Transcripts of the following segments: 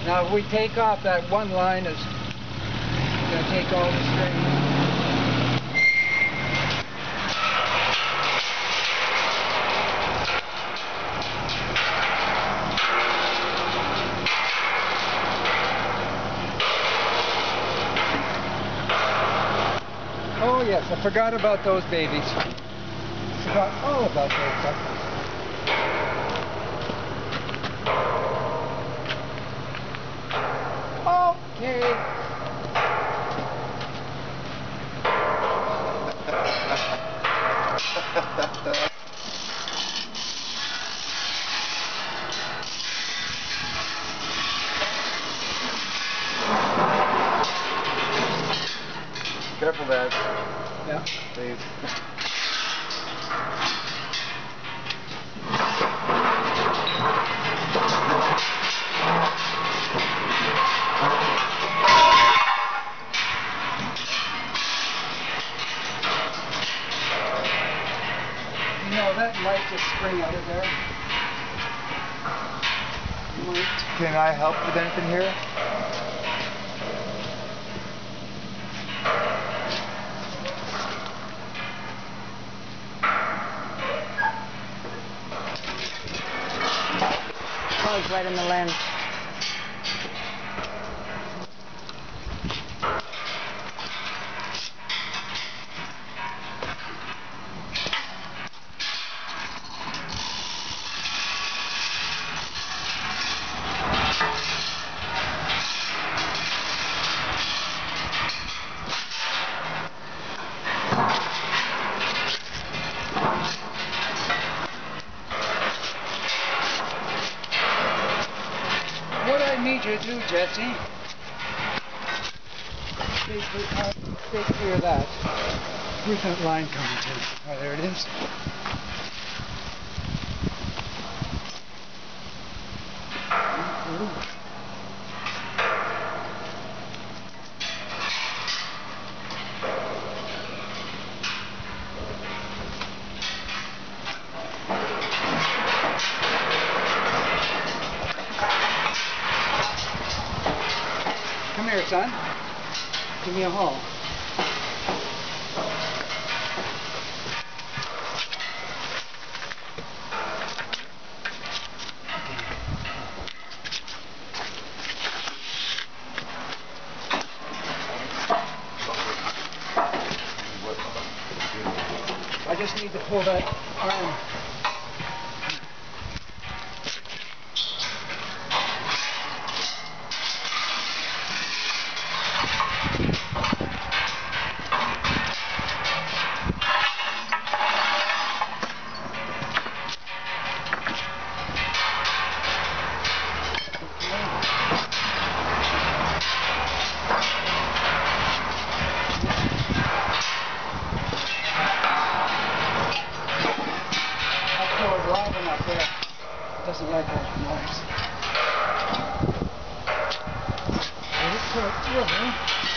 Now if we take off, that one line is going to take all the strings. Oh yes, I forgot about those babies. Forgot all about those suckers. Okay. Careful, Dad. Yeah. Please. You know, that might just spring out of there. Might. Can I help with anything here? Oh, it's right in the lens. What I need you to do, Jesse, stay clear of that. Where's that line coming to? Oh, there it is. Come here, son. Give me a haul. I just need to pull that arm. Up there. It doesn't like that noise. Let's put it through.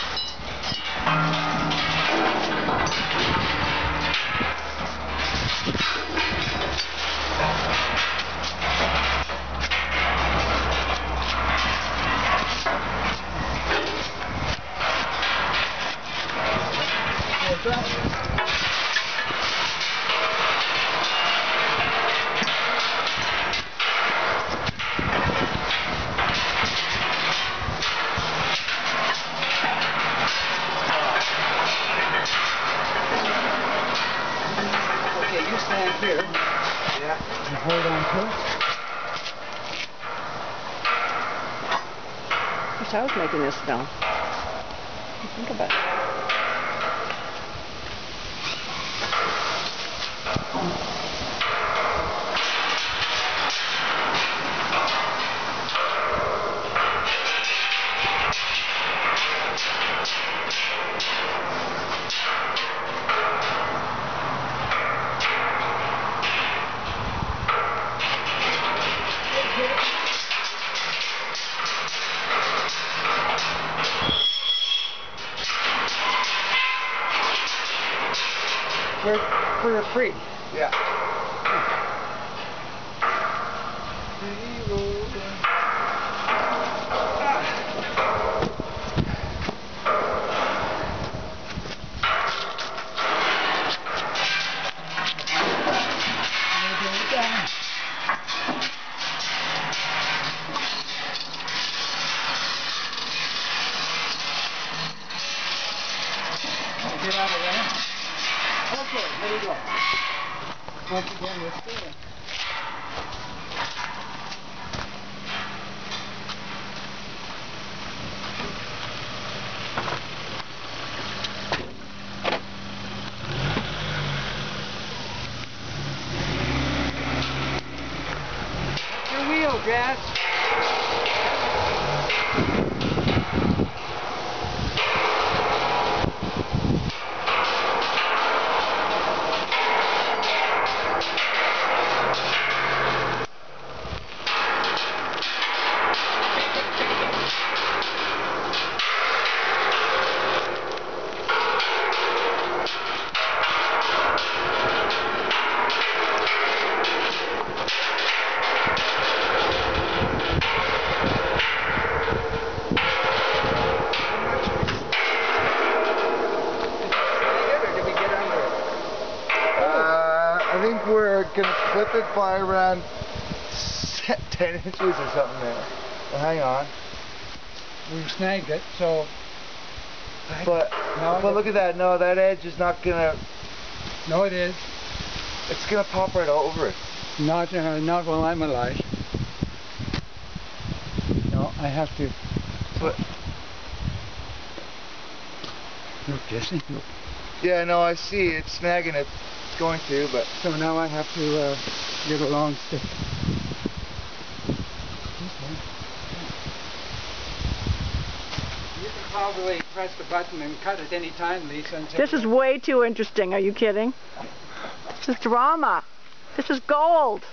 Stand here. Yeah. And hold on to it. Wish I was making this film. Think about it. We're free. Yeah. down. Get out of there. Okay, here we go. Once again, we're still in. Your wheel, Jazz. I think we're gonna clip it by around 10 inches or something there. Well, hang on. We've snagged it, so. But look at that. No, that edge is not gonna. No, it is. It's gonna pop right over it. Not while I'm alive. No, I have to. But Look, Jesse. Look. yeah, no, I see. It's snagging it. It's going to, but So now I have to get a long stick. You can probably press the button and cut at any time, Lisa. Until This is way too interesting. Are you kidding? This is drama. This is gold.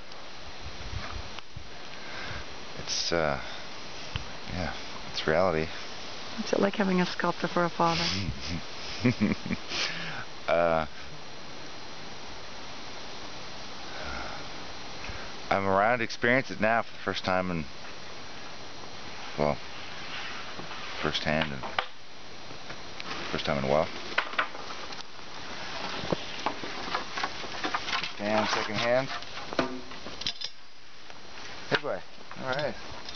it's yeah, it's reality. What's it like having a sculptor for a father? I'm around to experience it now for the first time and first hand and first time in a while. First hand, second hand. Hey boy. Alright.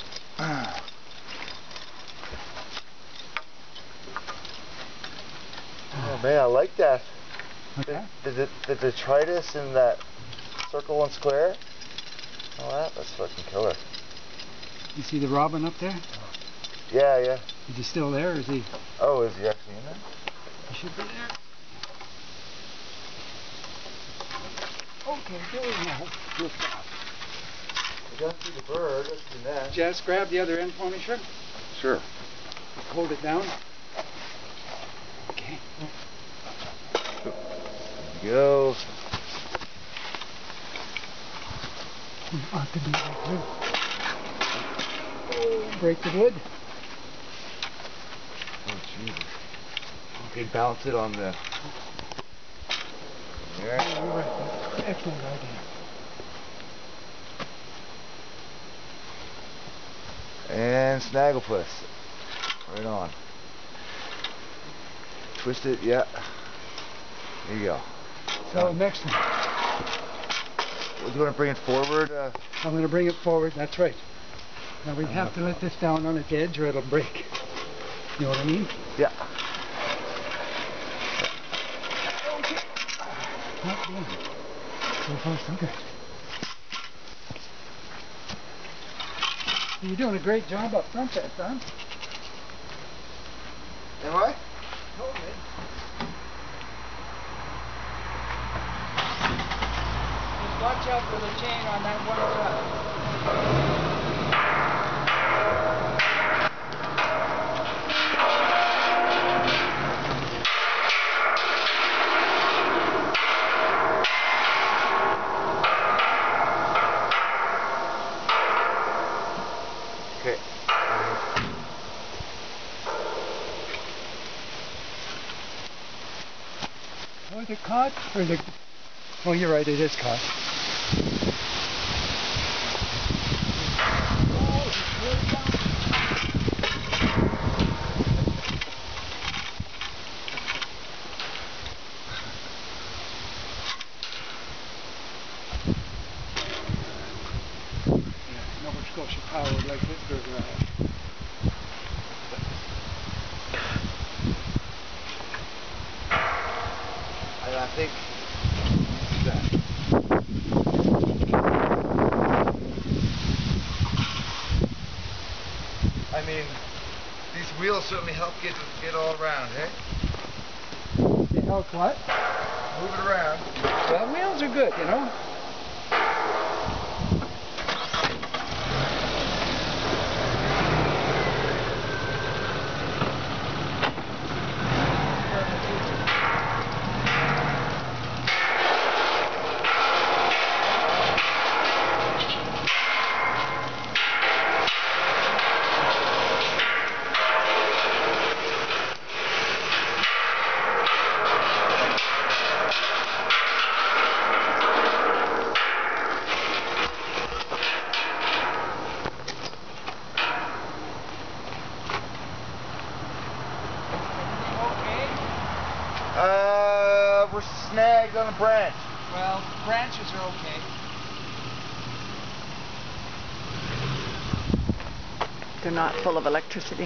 Oh man, I like that. Okay. The detritus in that circle and square. Oh, that's fucking killer. You see the robin up there? Yeah, yeah. Is he still there, or is he? Oh, is he actually in there? He should be there. Okay, here we go. Good job. I got to see the bird. Let's do that. Jess, grab the other end for me, sure? Sure. Hold it down. Okay. There you go. Ought to be right here. Oh, break the wood. Oh, Jesus. Okay, balance it on the... There. You're right. Excellent idea. And snagglepuss. Right on. Twist it, yeah. There you go. So next one. Do you want to bring it forward? I'm going to bring it forward. That's right. Now we have to let this down on its edge or it'll break. You know what I mean? Yeah. Okay. Not bad. So far, so good. You're doing a great job up front there, son. Am I? Totally. Just watch out for the chain on that one side. Okay. Was it caught? Or the... Oh, you're right, it is caught. Oh, it's really down. Scotia powered like this goes around. And I think that. I mean, these wheels certainly help get all around, eh? It helps what? Move it around. Well, wheels are good, you know. We're snagged on a branch. Well, branches are okay. They're not full of electricity.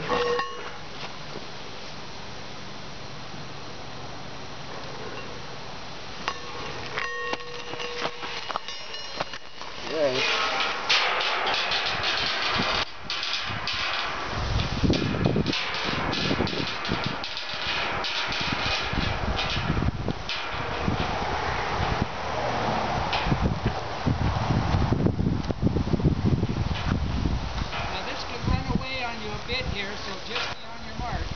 Yeah. A bit here, so just be on your mark.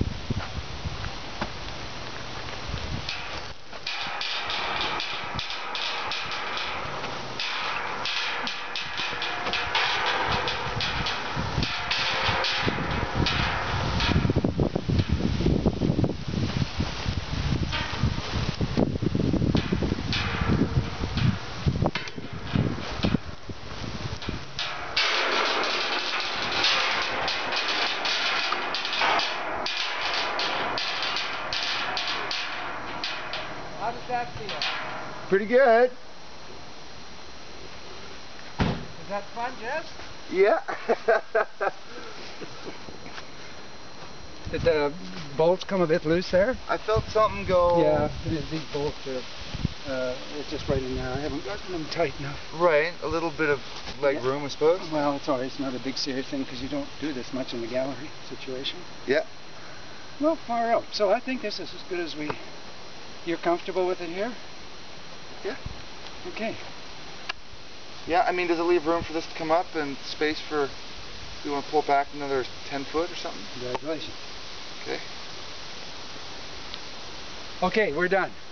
How does that feel? Pretty good. Is that fun, Jess? Yeah. Did the bolts come a bit loose there? I felt something go. Yeah, these bolts are it's just right in there. I haven't gotten them tight enough. Right, a little bit of leg room, I suppose. Well, it's alright. It's not a big serious thing because you don't do this much in the gallery situation. Yeah. Well, far out. So I think this is as good as we... You're comfortable with it here? Yeah. Okay. Yeah, I mean, does it leave room for this to come up and space for... Do you want to pull back another 10 foot or something? Congratulations. Okay. Okay, we're done.